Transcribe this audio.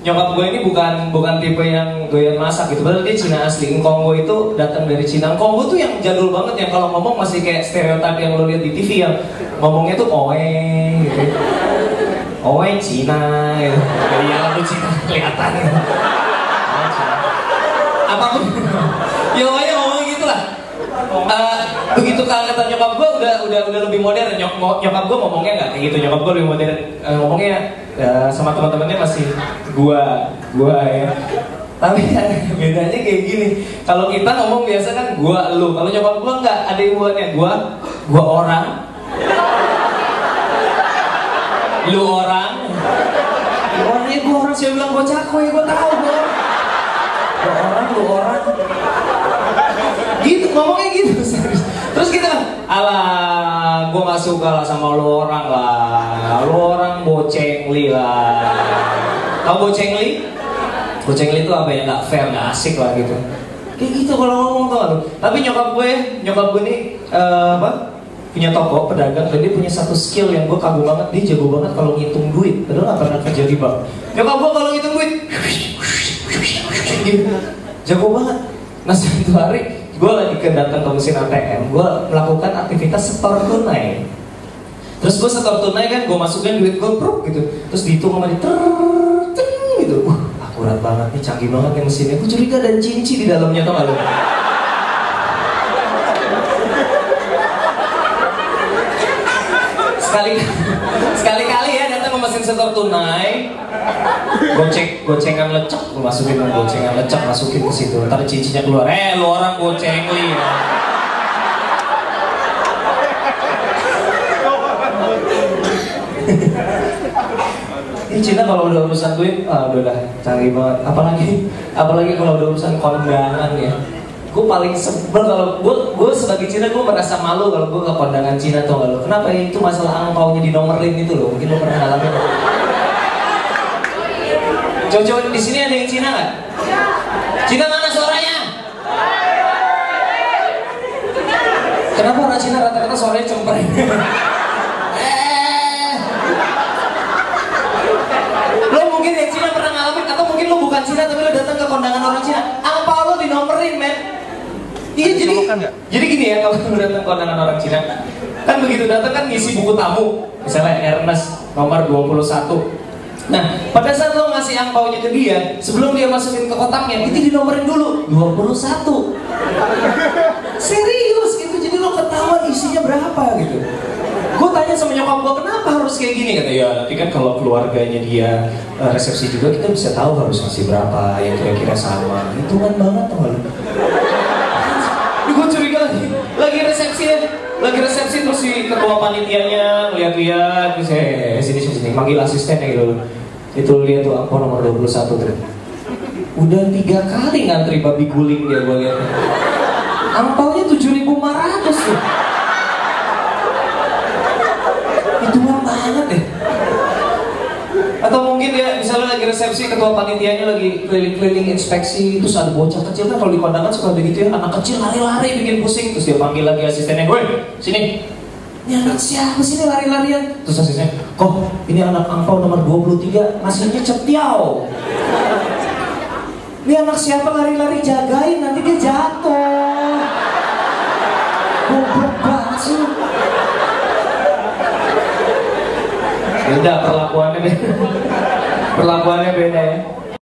nyokap gue ini bukan tipe yang doyan masak gitu, padahal dia Cina asli. Engkong gue itu datang dari Cina. Engkong gue tuh yang jadul banget, yang kalau ngomong masih kayak stereotip yang lo lihat di TV, yang ngomongnya tuh oe gitu. Oe Cina gitu. Jadi ya lu Cina kelihatan gitu. Apapun ya pokoknya ngomong gitu lah. Begitu kata nyokap gue udah lebih modern. Nyokap gue ngomongnya nggak kayak gitu, nyokap gue lebih modern. Ngomongnya sama teman-temannya masih gua ya. Tapi bedanya kayak gini, kalau kita ngomong biasa kan gua lu, kalau nyokap gue nggak, ada hubungannya gua orang, lu orang, orangnya gua orang. Saya bilang gua cakoy, gua tahu gua orang, lu orang, gitu ngomongnya gitu. Terus kita, alah, gue nggak suka lah sama lu orang lah, lu orang bocengli lah. Tahu bocengli? Bocengli itu apa ya? Nggak fair, nggak asik lah gitu. Kayak gitu kalau ngomong tuh. Tapi nyokap gue nih punya toko pedagang, dan dia punya satu skill yang gue kagum banget. Dia jago banget kalau ngitung duit, padahal nggak pernah kerja di bank. Nyokap gue kalau ngitung duit, gitu, jago banget. Nah satu hari gue lagi datang ke mesin ATM, gue melakukan aktivitas setor tunai. Terus gue setor tunai kan, gue masukin duit gue gitu, terus dihitung sama dia gitu. Akurat banget nih, canggih banget nih mesinnya. Gue curiga ada cinci di dalamnya, tau gak lu? Sekali-kali ya datang ke mesin setor tunai, gocengan lecek, lu masukin gocengan lecek, masukin ke situ, ntar cincinya keluar, lu orang gocengli ya. Ini Cina kalau udah urusan duit, udah canggih banget. Apalagi kalau udah urusan kondangan ya. Gue paling sebel kalau gue sebagai Cina, gue merasa malu kalau gue ke kondangan Cina, tau gak lo? Kenapa ya? Itu masalah angpaunya dinomerin itu loh. Mungkin lo pernah ngalamin. Cowok-cowok di sini ada yang Cina nggak? Cina mana suaranya? Kenapa orang Cina rata-rata suaranya cempreng? Lo mungkin yang Cina pernah ngalamin, atau mungkin lo bukan Cina tapi lo datang ke kondangan orang Cina, angpau lo dinomerin, men. Iya, jadi gini ya, kalau lo datang ke kondangan orang Cina, kan begitu datang kan ngisi buku tamu, misalnya Ernest nomor 21. Nah, pada saat lo ngasih angpaunya ke dia, sebelum dia masukin ke kotaknya, itu dinomorin dulu 21. Serius gitu, jadi lo ketahuan isinya berapa gitu. Gue tanya sama nyokap gue, kenapa harus kayak gini? Kata, ya nanti kan kalau keluarganya dia resepsi juga, kita bisa tahu harus ngasih berapa yang kira-kira sama. Hitungan banget tuh lo. Gue curiga lagi resepsi terus si ketua panitianya lihat-lihat, terus sini manggil asistennya gitu. Itu lihat tuh angpau nomor 21 tuh. Udah 3 kali ngantri babi guling dia, gue lihat. Angpaunya 7.500 tuh. Hitungan banget deh. Atau mungkin ya, misalnya lagi resepsi, ketua panitianya lagi keliling-keliling inspeksi, terus ada bocah kecil kan, kalau di kondangan suka begitu ya, anak kecil lari-lari bikin pusing, terus dia panggil lagi asistennya, woi sini, ini anak siapa sini lari-larian? Terus asistennya, kok ini anak angpau nomor 23, ngasihnya cetiau. Ini anak siapa lari-lari, jagain nanti dia jatuh. Goblok banget sih. Beda perlakuannya beda ya.